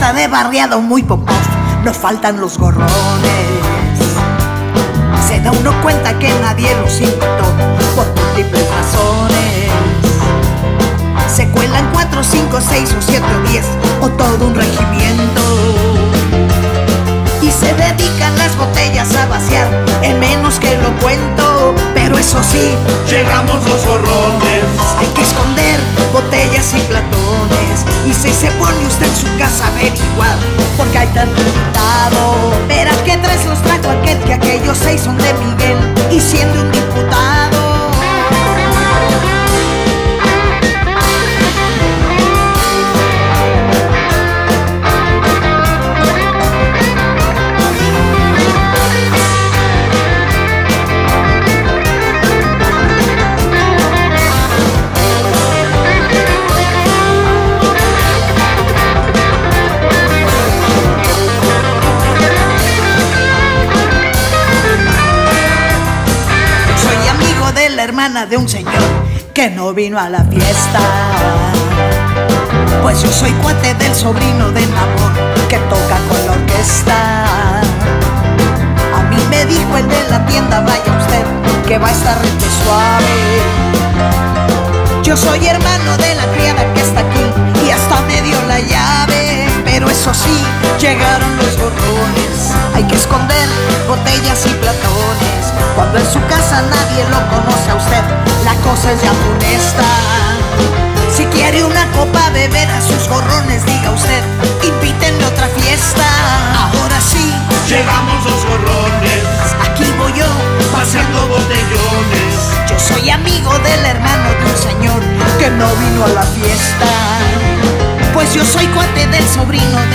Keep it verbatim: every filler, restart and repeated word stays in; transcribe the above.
casa de barriado muy popos, no faltan los gorrones. Se da uno cuenta que nadie los invitó por múltiples razones. Se cuelan cuatro, cinco, seis o siete o diez o todo un regimiento, y se dedican las botellas a vaciar en menos que lo cuento. Pero eso sí, llegamos los gorrones. hay que esconder botellas y platones. Y si se pone usted en su casa a averiguar porque hay tanto invitado, verá que tres los trajo aquel, que aquellos seis son de Miguel y siendo un diputado. La hermana de un señor que no vino a la fiesta, pues yo soy cuate del sobrino de Namor que toca con la orquesta. A mí me dijo el de la tienda, vaya usted que va a estar rete suave. Yo soy hermano de la criada que está aquí y hasta me dio la llave. Pero eso sí, llegaron los gorrones. Hay que esconder botellas y platones. Cuando en su casa nadie lo conoce a usted, la cosa es ya funesta. Si quiere una copa beber a sus gorrones, diga usted, invítenle otra fiesta. Ahora sí, llegamos los gorrones. Aquí voy yo, paseando botellones. Yo soy amigo del hermano de un señor que no vino a la fiesta, pues yo soy cuate del sobrino